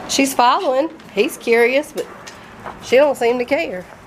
She's following. He's curious, but she don't seem to care.